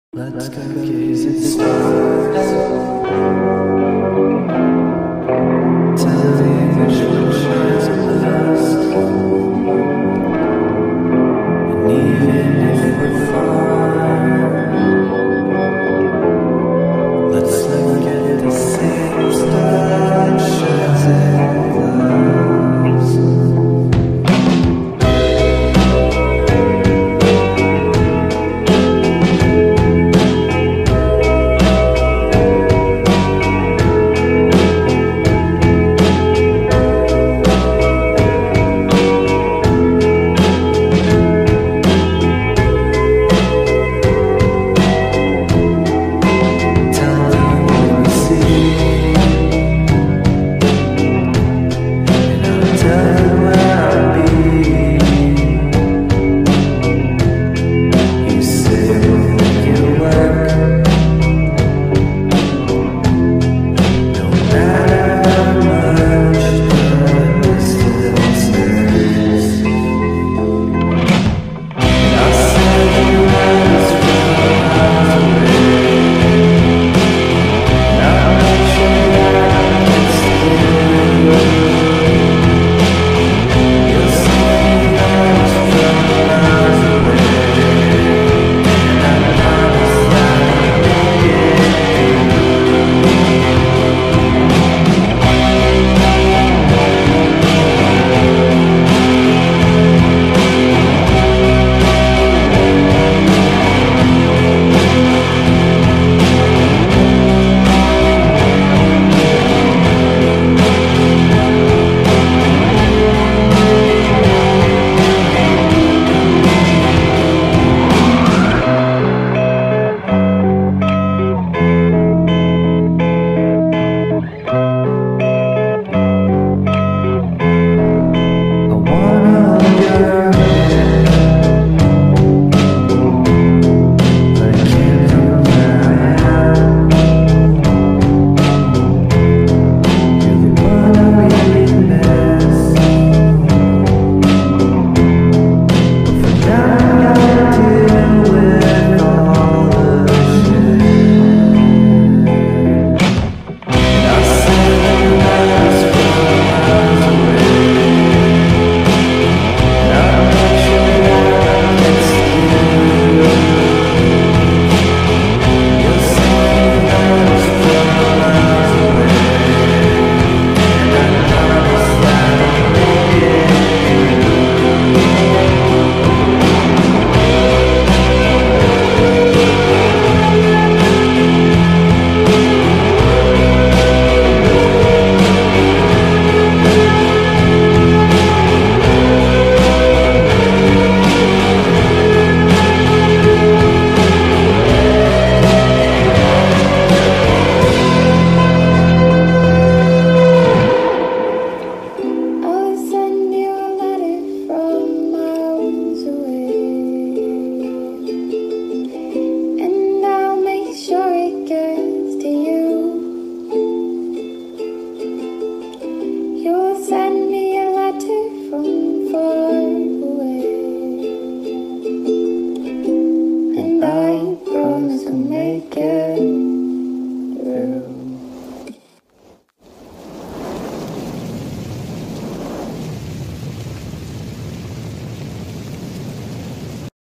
Let's go gaze at stars. Tell me which one shines the best. And even if we're far, let's look at the same star that shines in glass. Send me a letter from far away, and I promise to make it